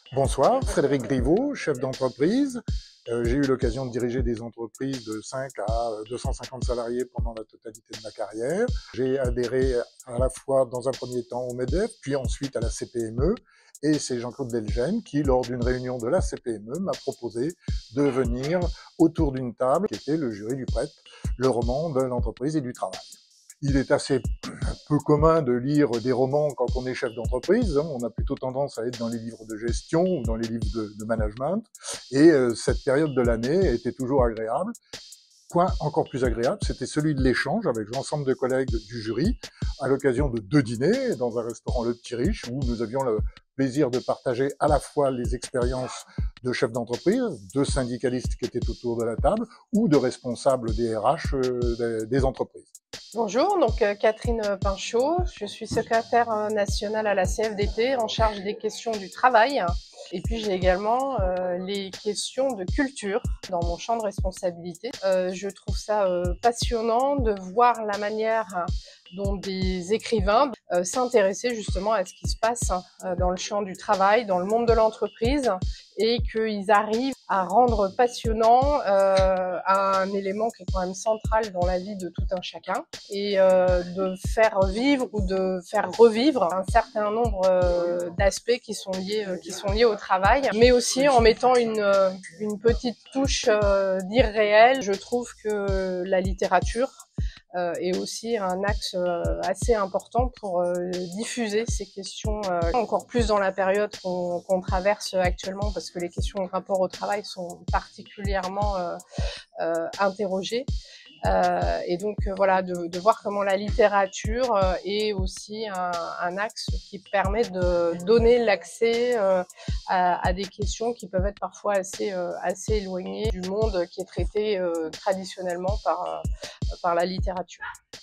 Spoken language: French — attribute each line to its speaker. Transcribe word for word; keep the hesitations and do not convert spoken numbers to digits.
Speaker 1: Bonsoir, Frédéric Griveaux, chef d'entreprise. Euh, j'ai eu l'occasion de diriger des entreprises de cinq à deux cent cinquante salariés pendant la totalité de ma carrière. J'ai adhéré à la fois dans un premier temps au MEDEF, puis ensuite à la C P M E. Et c'est Jean-Claude Delgene qui, lors d'une réunion de la C P M E, m'a proposé de venir autour d'une table qui était le jury du P R E T, le roman de l'entreprise et du travail. Il est assez peu commun de lire des romans quand on est chef d'entreprise. On a plutôt tendance à être dans les livres de gestion ou dans les livres de, de management. Et euh, cette période de l'année était toujours agréable. Point encore plus agréable, c'était celui de l'échange avec l'ensemble de collègues du jury à l'occasion de deux dîners dans un restaurant Le Petit Riche où nous avions le plaisir de partager à la fois les expériences de chefs d'entreprise, de syndicalistes qui étaient autour de la table ou de responsables des R H euh, des entreprises.
Speaker 2: Bonjour, donc euh, Catherine Pinchot, je suis secrétaire nationale à la C F D T en charge des questions du travail. Et puis j'ai également euh, les questions de culture dans mon champ de responsabilité. Euh, je trouve ça euh, passionnant de voir la manière dont des écrivains euh, s'intéressaient justement à ce qui se passe euh, dans le champ du travail, dans le monde de l'entreprise, et qu'ils arrivent à rendre passionnant euh, un élément qui est quand même central dans la vie de tout un chacun, et euh, de faire vivre ou de faire revivre un certain nombre euh, d'aspects qui sont liés euh, qui sont liés au travail, mais aussi en mettant une, une petite touche euh, d'irréel. Je trouve que la littérature Euh, est aussi un axe euh, assez important pour euh, diffuser ces questions, euh, encore plus dans la période qu'on qu'on traverse actuellement, parce que les questions de rapport au travail sont particulièrement euh, euh, interrogées. Euh, et donc euh, voilà, de, de voir comment la littérature euh, est aussi un, un axe qui permet de donner l'accès euh, à, à des questions qui peuvent être parfois assez, euh, assez éloignées du monde qui est traité euh, traditionnellement par, euh, par la littérature.